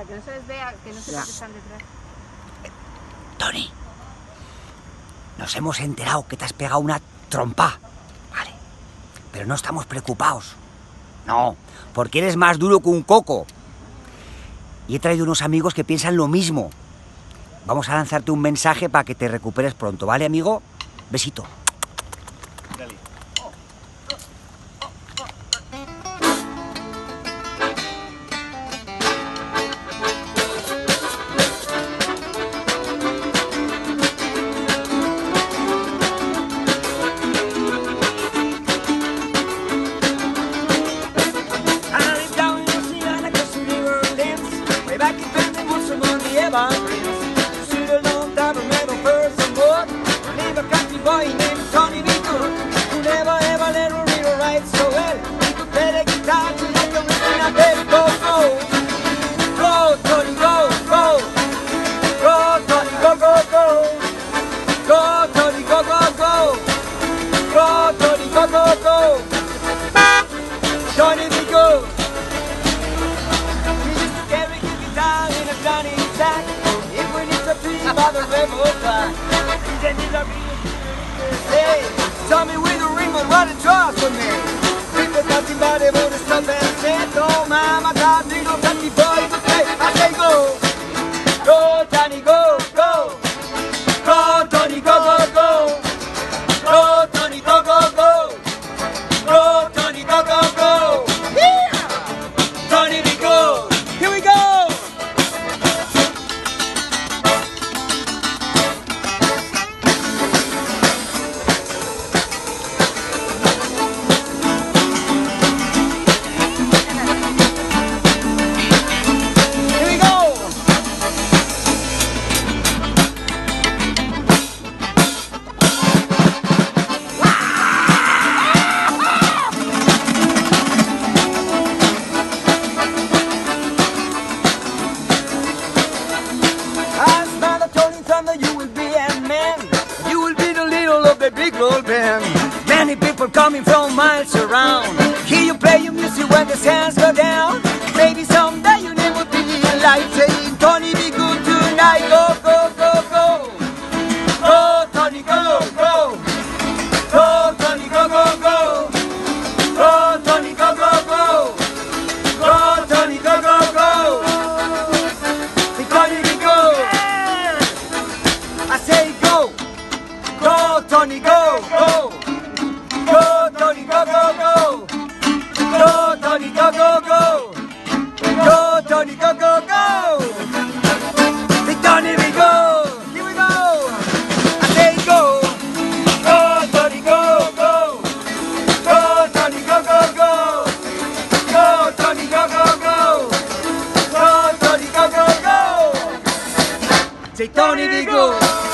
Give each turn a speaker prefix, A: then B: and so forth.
A: que no se les vea, que no se les están detrás.
B: Toni, nos hemos enterado que te has pegado una trompa, ¿vale? Pero no estamos preocupados. No, porque eres más duro que un coco. Y he traído unos amigos que piensan lo mismo. Vamos a lanzarte un mensaje para que te recuperes pronto, ¿vale, amigo? Besito.
C: Dale.
D: Boy named Toni who never ever let a river ride so well. He could play the guitar to like a rhythm and I bet go, go. Go, Toni, go, go. Go, Toni, go, go, go. Go, Toni, go, go, go. Go, Toni, go, go, go. Toni, be good. He used to carry his guitar in a Johnny sack. If we need to be by the river back. Then he's a hey, tell me with the ring will run and draw for me. People talking about it, wanna stop and say, oh, mama, God, you don't got me boy to play. I say, go, go, Toni, go, go. Go, Toni, go, go, go. Go, Toni, go, go, go. Go, Toni, go, go, go. Yeah! Toni, we go. Here we go. Many people coming from miles around. Hear you play your music when the sands go down. Maybe someday you never be alive. Saying, Toni, be good tonight. Go, go, go, go. Go, Toni, go, go. Go, Toni, go, go, go. Go, Toni, go, go, go. Go, Toni, go, go, go. Toni, be good. I say go. Go, Toni, go, go. Go, Toni, go, go, go. Go, Toni, go, go, go. Go, Toni, go, go, go. Big Toni, we go. Here we go. I say go. Go, Toni, go, go. Go, Toni, go, go, go. Go, Toni, go, go, go. Go, Toni, go, go, go. Say Toni, we go.